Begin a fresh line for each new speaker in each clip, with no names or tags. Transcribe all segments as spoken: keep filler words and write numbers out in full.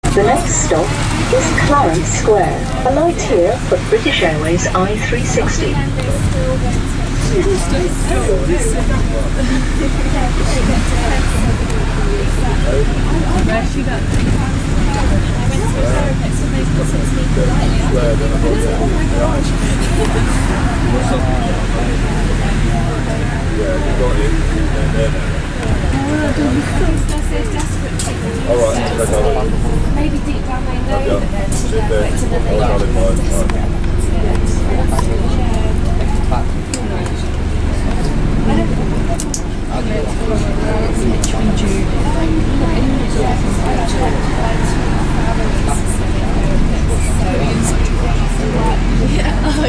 The next stop is Clarence Square. Alight here for British Airways I three sixty.
Maybe deep down my nose and then sit there. Yeah, I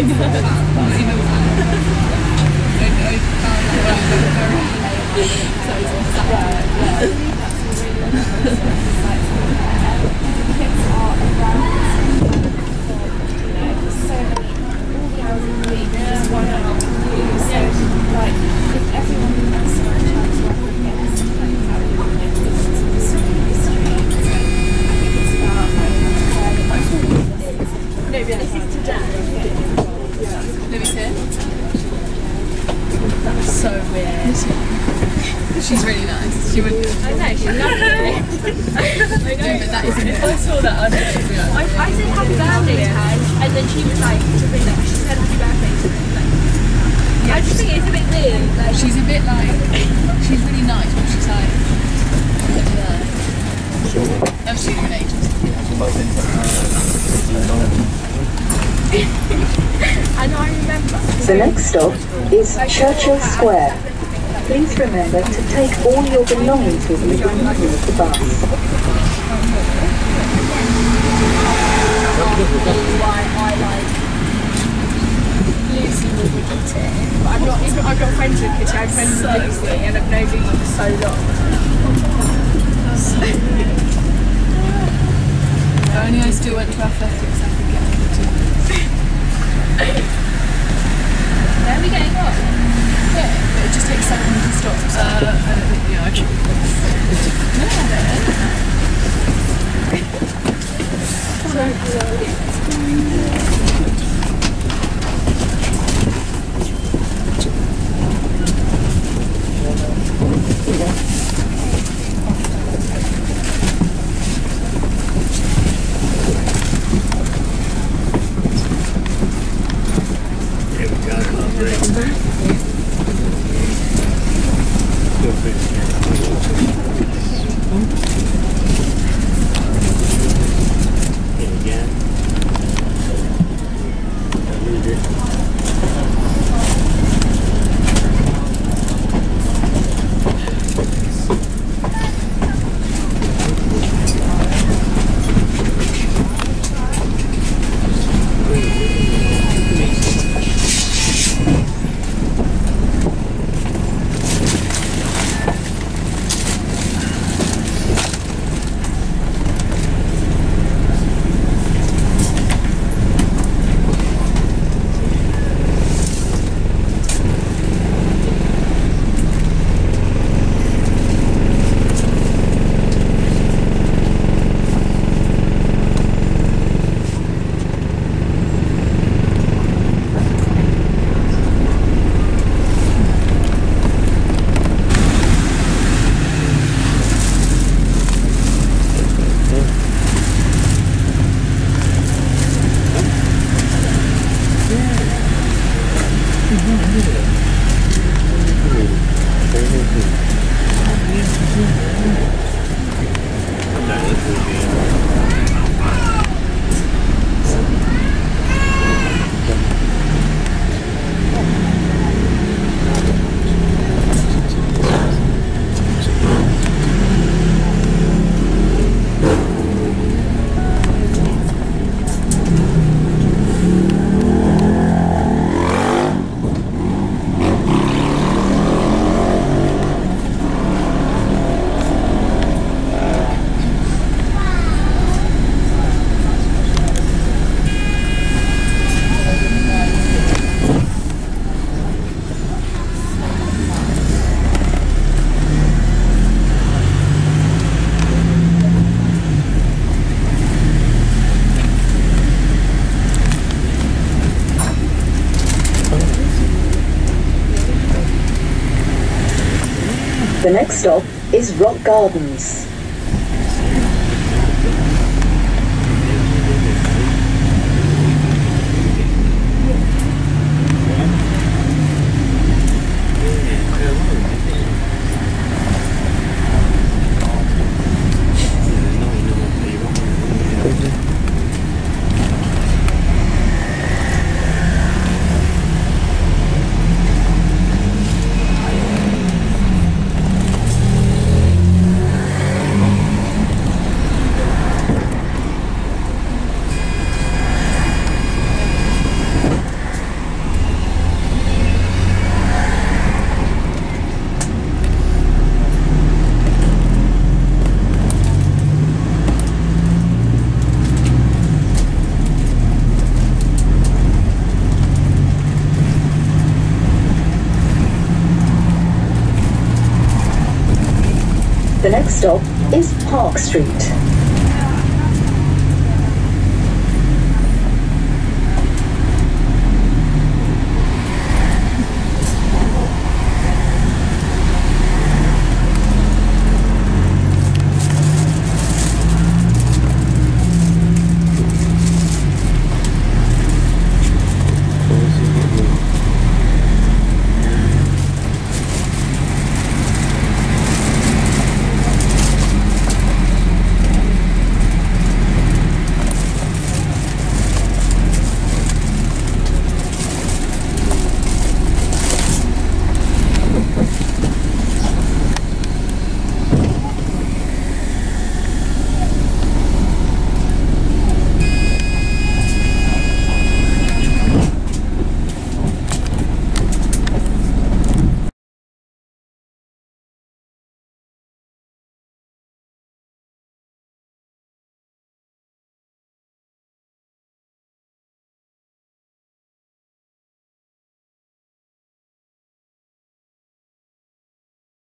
She's really nice. She would. I know, she's lovely. I know, but that isn't it. I saw that on it. I, I said happy birthday to her, and then she was like, she said happy birthday to me. Like, yeah, I just think it's a bit weird. Like, she's a bit like, she's really nice, but she's like, I don't know. I've seen her in ages. And I remember.
The next stop is Churchill Square. Please remember to take all your belongings with you when you leave the bus.
Why I like Lucy will be Kitty. But I'm not even I've got friends with Kitty, I'm friends with Lucy and I've known Lucy for so long.
If only I still went to athletics, I could get over to
Where are we going on?
Yeah, but it just takes so many stops. Uh, I don't think, yeah, I can.
Here we go, lovely.
The next stop is Rock Gardens. The next stop is Park Street.